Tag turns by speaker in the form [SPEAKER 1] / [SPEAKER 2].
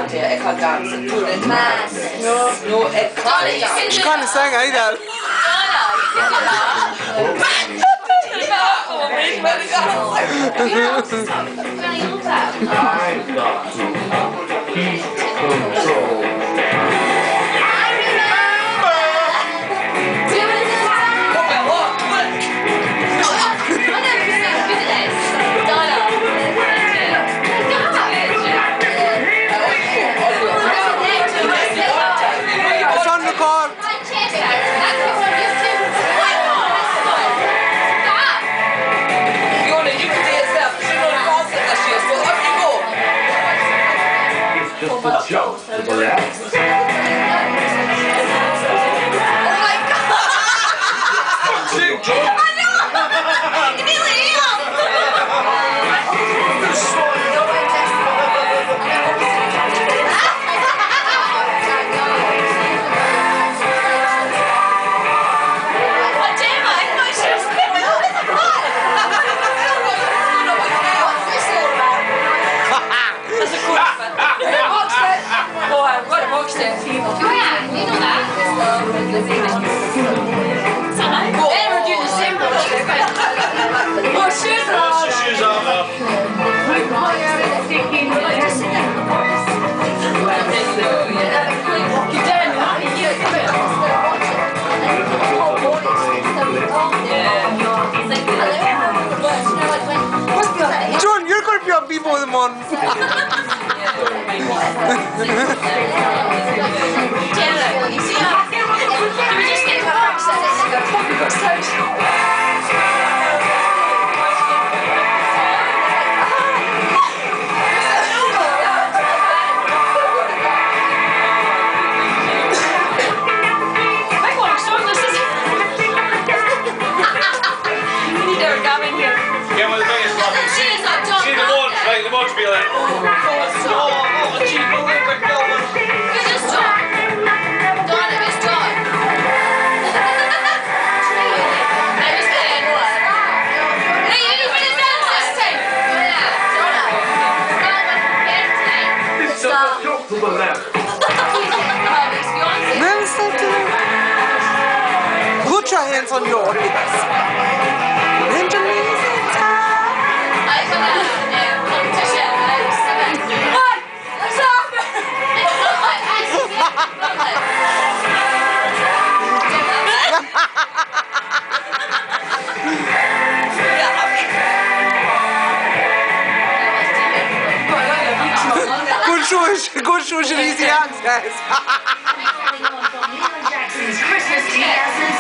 [SPEAKER 1] Party, ik ga dansen. To the madness. No, ik ga niet dansen.
[SPEAKER 2] She can't sing either. It's on record.
[SPEAKER 3] Just for show, for that.
[SPEAKER 1] Oh my god! I know! I nearly
[SPEAKER 2] Joan, you're going to be on before the morning.
[SPEAKER 3] Be like, oh God, stop! Oh, cheap, oh, quick, go!
[SPEAKER 1] Who's this John? Donna, it's John. I just did what? Hey, you didn't finish that last time. Donna.
[SPEAKER 3] It's so short to the left.
[SPEAKER 2] Then stop to the left. Put your hands on your hips. Bend your knees and tie. Good show, easy access.
[SPEAKER 4] Jackson's Christmas 2006.